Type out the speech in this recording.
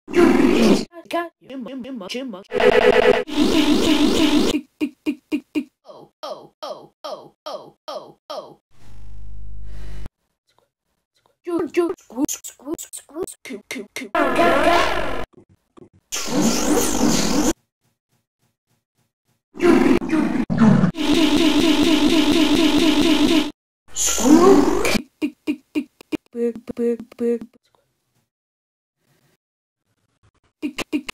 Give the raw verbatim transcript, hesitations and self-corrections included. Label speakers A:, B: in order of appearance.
A: Got Chipmunk, Chipmunk. Tick, tick, tick, tick, tick. Oh, oh, oh, oh, oh, oh, oh. Choo, choo, squoo, squoo, squoo, coo, coo, coo. Got, got. Squoo. Tick, tick, tick, tick, tick, tick, tick, tick.